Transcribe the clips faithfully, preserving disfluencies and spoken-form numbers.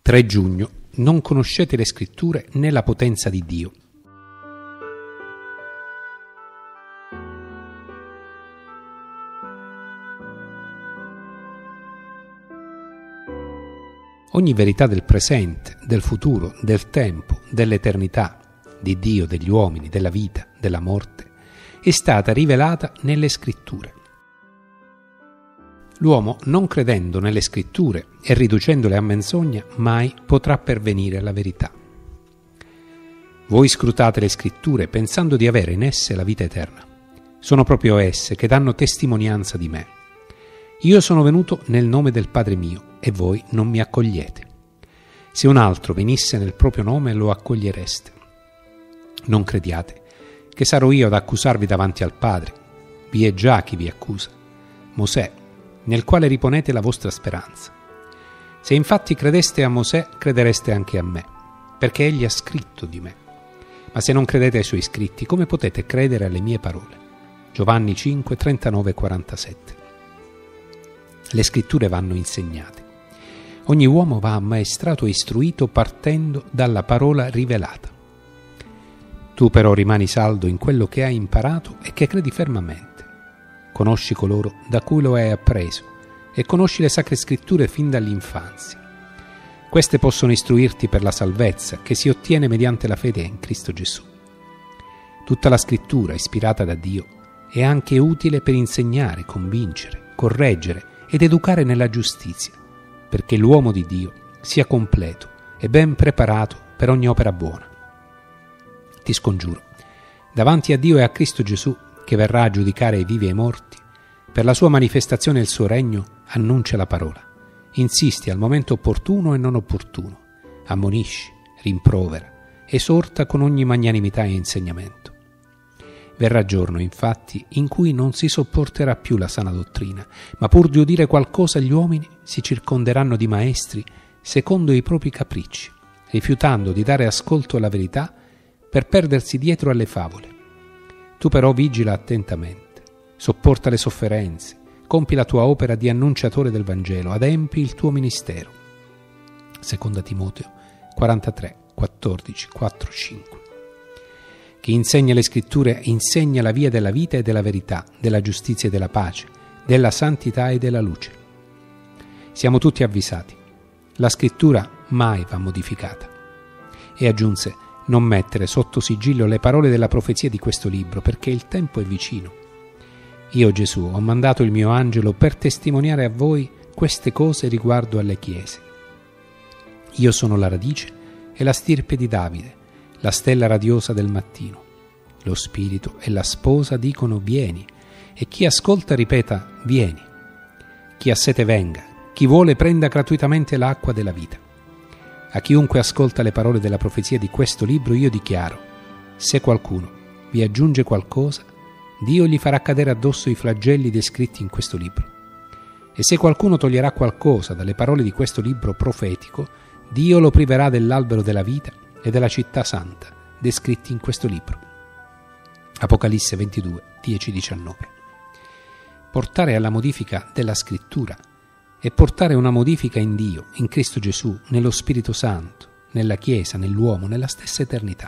tre giugno. Non conoscete le scritture né la potenza di Dio. Ogni verità del presente, del futuro, del tempo, dell'eternità, di Dio, degli uomini, della vita, della morte, è stata rivelata nelle scritture. L'uomo, non credendo nelle scritture e riducendole a menzogna, mai potrà pervenire alla verità. Voi scrutate le scritture pensando di avere in esse la vita eterna. Sono proprio esse che danno testimonianza di me. Io sono venuto nel nome del Padre mio e voi non mi accogliete. Se un altro venisse nel proprio nome lo accogliereste. Non crediate che sarò io ad accusarvi davanti al Padre. Vi è già chi vi accusa, Mosè, nel quale riponete la vostra speranza. Se infatti credeste a Mosè, credereste anche a me, perché egli ha scritto di me. Ma se non credete ai suoi scritti, come potete credere alle mie parole? Giovanni cinque, trentanove e quarantasette. Le scritture vanno insegnate. Ogni uomo va ammaestrato e istruito partendo dalla parola rivelata. Tu però rimani saldo in quello che hai imparato e che credi fermamente. Conosci coloro da cui lo hai appreso e conosci le sacre scritture fin dall'infanzia. Queste possono istruirti per la salvezza che si ottiene mediante la fede in Cristo Gesù. Tutta la scrittura, ispirata da Dio, è anche utile per insegnare, convincere, correggere ed educare nella giustizia, perché l'uomo di Dio sia completo e ben preparato per ogni opera buona. Ti scongiuro, davanti a Dio e a Cristo Gesù, che verrà a giudicare i vivi e i morti, per la sua manifestazione e il suo regno, annuncia la parola. Insisti al momento opportuno e non opportuno, ammonisci, rimprovera, esorta con ogni magnanimità e insegnamento. Verrà giorno, infatti, in cui non si sopporterà più la sana dottrina, ma pur di udire qualcosa gli uomini si circonderanno di maestri secondo i propri capricci, rifiutando di dare ascolto alla verità per perdersi dietro alle favole. Tu però vigila attentamente, sopporta le sofferenze, compi la tua opera di annunciatore del Vangelo, adempi il tuo ministero. Seconda Timoteo quarantatré, quattordici, quattro, cinque. Chi insegna le scritture insegna la via della vita e della verità, della giustizia e della pace, della santità e della luce. Siamo tutti avvisati. La scrittura mai va modificata. E aggiunse: non mettere sotto sigillo le parole della profezia di questo libro, perché il tempo è vicino. Io, Gesù, ho mandato il mio angelo per testimoniare a voi queste cose riguardo alle chiese. Io sono la radice e la stirpe di Davide, la stella radiosa del mattino. Lo Spirito e la sposa dicono vieni, e chi ascolta ripeta vieni. Chi ha sete venga, chi vuole prenda gratuitamente l'acqua della vita. A chiunque ascolta le parole della profezia di questo libro io dichiaro: se qualcuno vi aggiunge qualcosa, Dio gli farà cadere addosso i flagelli descritti in questo libro. E se qualcuno toglierà qualcosa dalle parole di questo libro profetico, Dio lo priverà dell'albero della vita e della città santa, descritti in questo libro. Apocalisse ventidue, dieci, diciannove. Portare alla modifica della scrittura e portare una modifica in Dio, in Cristo Gesù, nello Spirito Santo, nella Chiesa, nell'uomo, nella stessa eternità.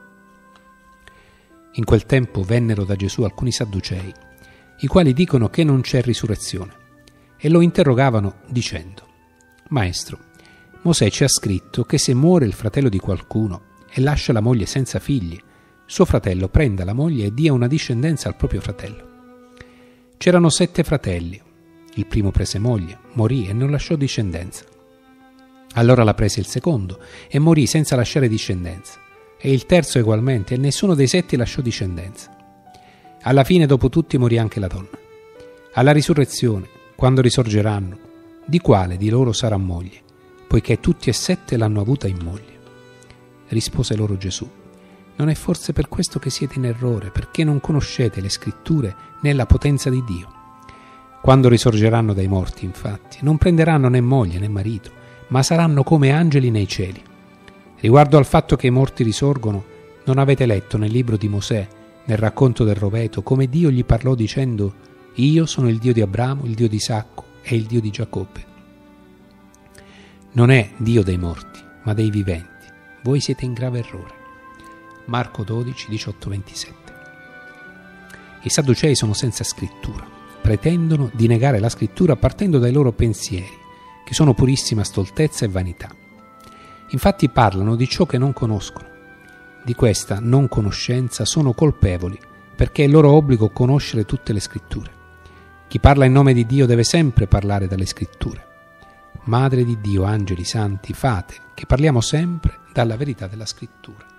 In quel tempo vennero da Gesù alcuni sadducei, i quali dicono che non c'è risurrezione, e lo interrogavano dicendo: Maestro, Mosè ci ha scritto che se muore il fratello di qualcuno e lascia la moglie senza figli, suo fratello prenda la moglie e dia una discendenza al proprio fratello. C'erano sette fratelli. Il primo prese moglie, morì e non lasciò discendenza. Allora la prese il secondo e morì senza lasciare discendenza, e il terzo egualmente, e nessuno dei sette lasciò discendenza. Alla fine, dopo tutti, morì anche la donna. Alla risurrezione, quando risorgeranno, di quale di loro sarà moglie, poiché tutti e sette l'hanno avuta in moglie? Rispose loro Gesù: non è forse per questo che siete in errore, perché non conoscete le scritture né la potenza di Dio? Quando risorgeranno dai morti, infatti, non prenderanno né moglie né marito, ma saranno come angeli nei cieli. Riguardo al fatto che i morti risorgono, non avete letto nel libro di Mosè, nel racconto del roveto, come Dio gli parlò dicendo: io sono il Dio di Abramo, il Dio di Isacco e il Dio di Giacobbe. non è Dio dei morti, ma dei viventi. Voi siete in grave errore. Marco dodici, diciotto ventisette. I Sadducei sono senza scrittura. Pretendono di negare la scrittura partendo dai loro pensieri, che sono purissima stoltezza e vanità. Infatti parlano di ciò che non conoscono. Di questa non conoscenza sono colpevoli, perché è loro obbligo conoscere tutte le scritture. Chi parla in nome di Dio deve sempre parlare dalle scritture. Madre di Dio, angeli santi, fate che parliamo sempre dalla verità della scrittura.